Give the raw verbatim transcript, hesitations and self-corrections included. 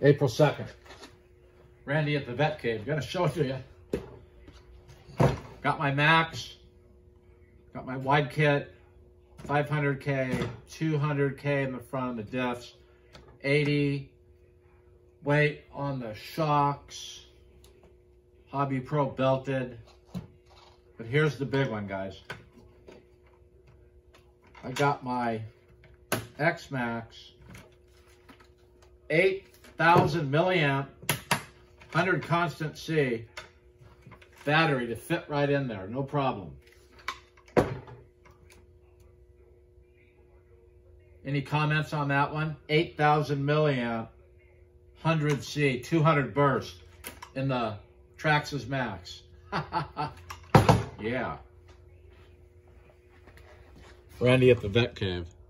April second. Randy at the Vette Cave. Gonna show it to you. Got my Maxx. Got my wide kit. five hundred K, two hundred K in the front of the diffs. eighty weight on the shocks. Hobby Pro belted. But here's the big one, guys. I got my X-Maxx eight thousand milliamp, one hundred constant C battery to fit right in there, no problem. Any comments on that one? eight thousand milliamp, one hundred C, two hundred burst in the Traxxas Maxx. Yeah. Randy at the Vette Cave.